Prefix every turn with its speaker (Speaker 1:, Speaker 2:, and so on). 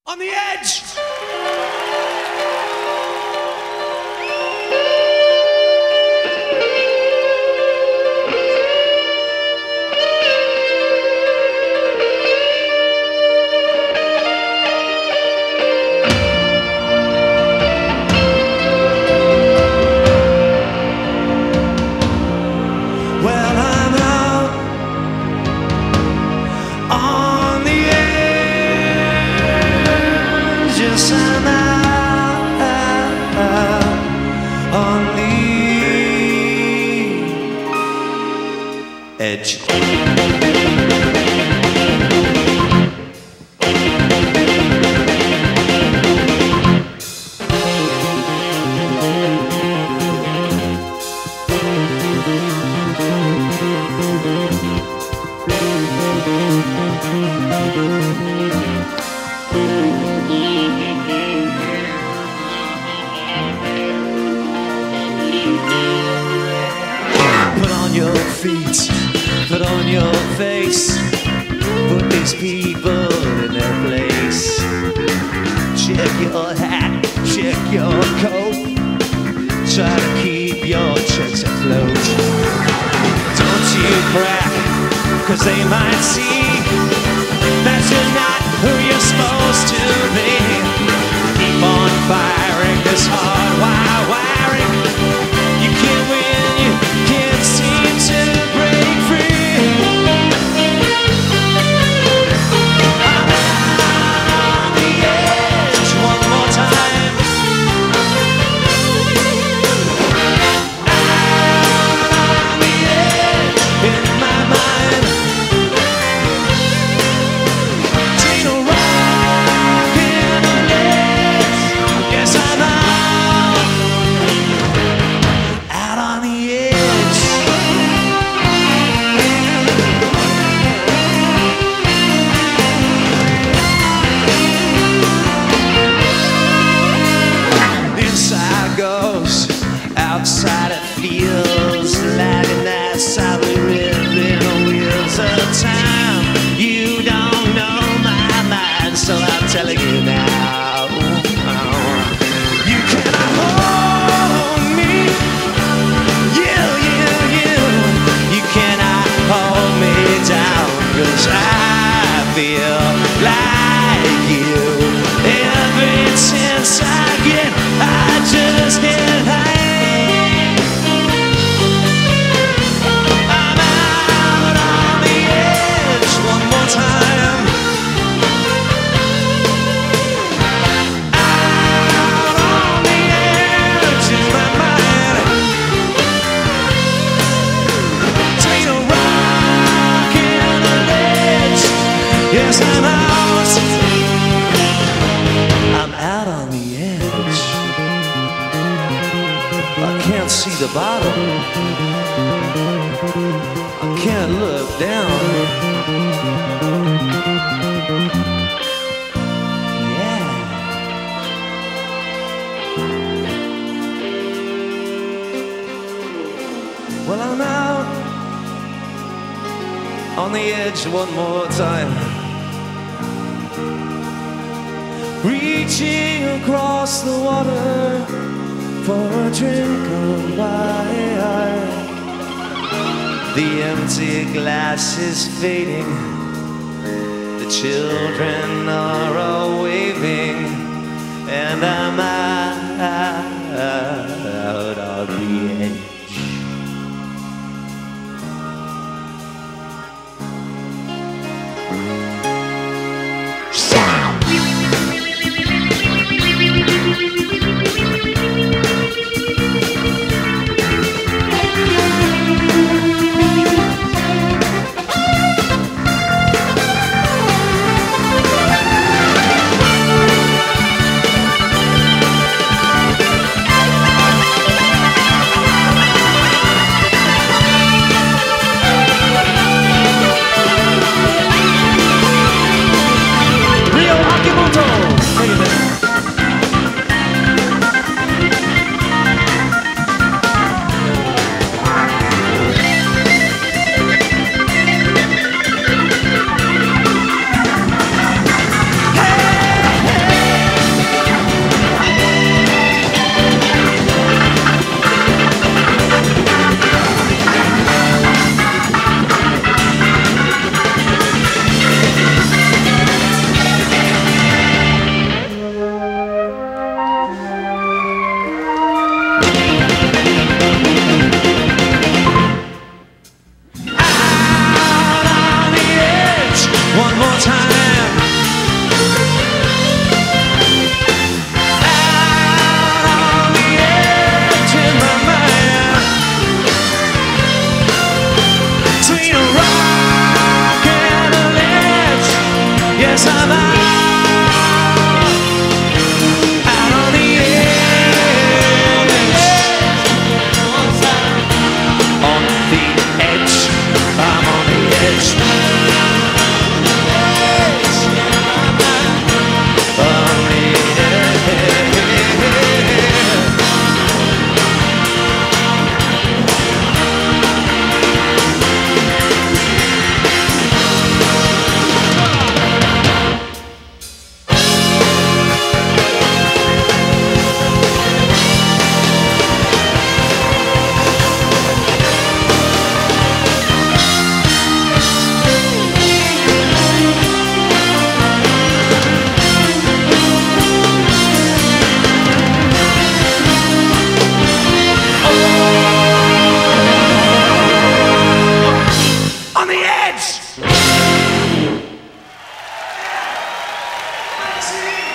Speaker 1: On the edge! Well, I'm out on the edge. Yes, I'm out on the edge. Put on your feet, put on your face, put these people in their place. Check your hat, check your coat, try to keep your checks afloat. Don't you crack, 'cause they might see that you're not who you're supposed to be. Keep on firing this hard wire wiring. You can't win, you can't seem to break free. I'm out on the edge one more time. Out on the edge in my mind. Take a rock in the legs. Yes, I'm out on the edge. Inside goes, outside it feels like that solid ribbon on wheels of time. You don't know my mind, so I'm telling you now. You cannot hold me. You cannot hold me down, 'cause I feel like you. Every chance I get, I just can't hang. I'm out on the edge one more time. Out on the edge in my mind. Take a rock in the ledge. Yes, I'm out. I'm out on the edge. I can't see the bottom. I can't look down. Yeah. Well, I'm out on the edge one more time. Reaching across the water for a drink of wine. The empty glass is fading. The children are all waving, and I'm out on the edge. Thanks.